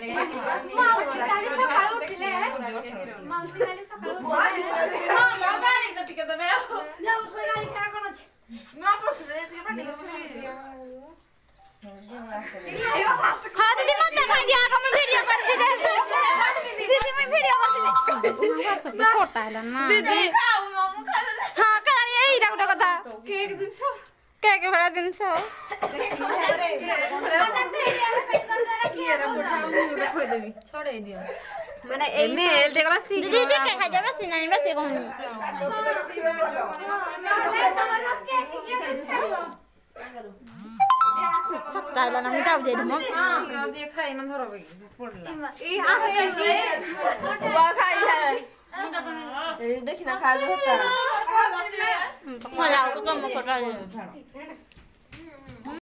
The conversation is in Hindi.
मावशी काली सकाळी उठले मावशी काली सकाळी उठले हां गाडी कती के तमे जाऊ सो गाडी क्या कोन छ ना परस रे के पाटी हां दीदी मत कह दिया को मैं वीडियो कर दे दीदी मैं वीडियो कर दे छोटा है ना दीदी हां कर यही रख कथा केक दिन छ केक बड़ा दिन छ छोड़े दियो माने ए मेल देखला सी दीदी के खा जाबे सी नहीं बस कहूं सस्ता ला ना जाव जे दम हां जे खाई न धरबे पड़ला ई आसे वा खाई है देखि ना खा जो होता मजा को कम कर रहा है